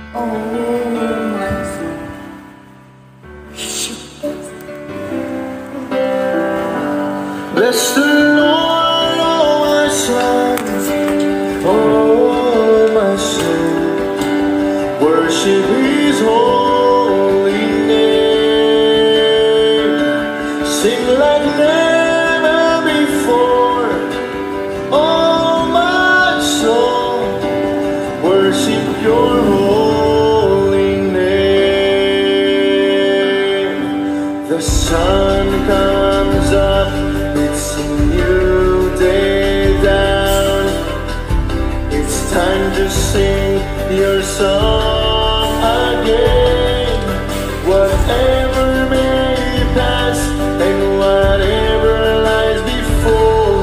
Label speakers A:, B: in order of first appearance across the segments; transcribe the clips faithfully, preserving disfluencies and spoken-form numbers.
A: Oh my soul.
B: Bless the Lord, oh my soul, oh my soul, worship His holy name, sing like never before, oh my soul, worship Your holy name. The sun comes up, it's a new day down. It's time to sing Your song again. Whatever may pass and whatever lies before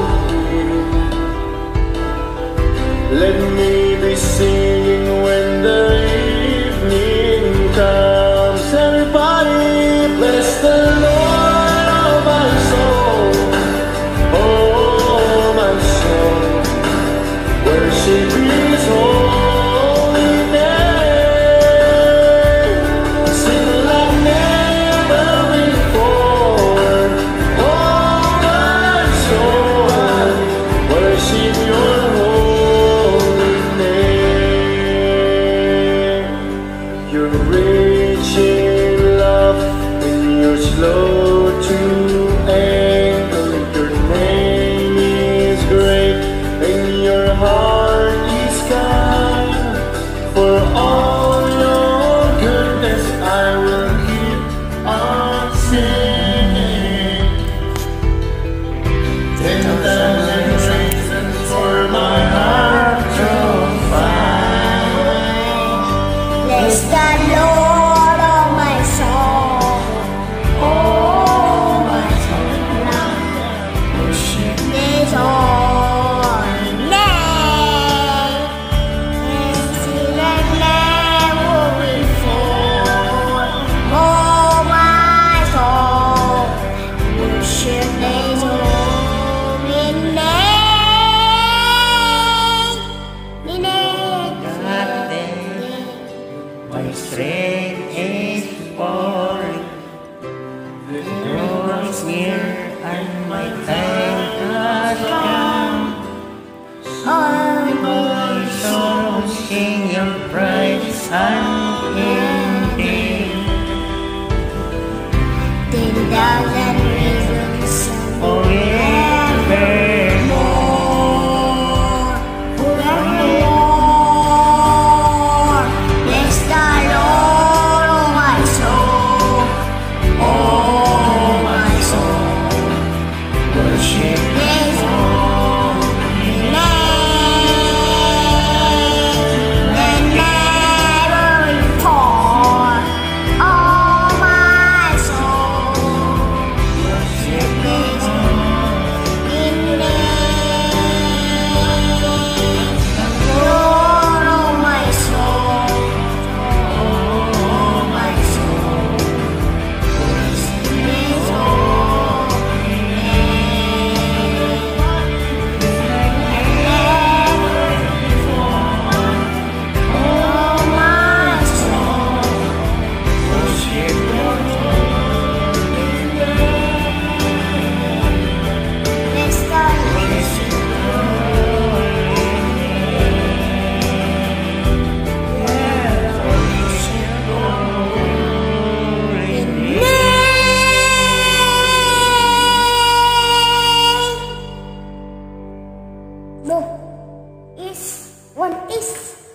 B: me, let me be singing when the evening comes. Everybody bless the Lord, oh my soul, oh my soul, worship His holy name, sing like never before, oh my soul, worship Your holy name. You're rich in love and You're slow to anger. Your name is great and Your heart is kind. For all Your goodness I will keep on singing. Ten thousand reasons for my heart to find.
A: Bless the Lord, oh my soul, oh my soul, worship His holy name, and sing like never before, oh my soul, worship His holy name, name.
C: My strength is falling, the Lord is near and my time has come. My soul sing Your praise unending.
A: Ten thousand reasons
C: Forevermore,
A: forevermore. Bless the Lord, oh my soul, oh my soul,
C: worship
A: His holy name, and never before, oh my soul,
C: worship
A: His holy name. Lord, oh my soul, oh my soul, worship His holy name, and never before, oh my soul,
C: worship Your holy
A: bless the name. No, is one is.